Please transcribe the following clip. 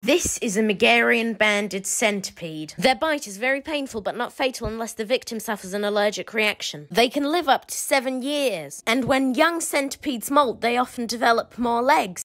This is a Megarian banded centipede. Their bite is very painful but not fatal unless the victim suffers an allergic reaction. They can live up to 7 years, and when young centipedes molt, they often develop more legs.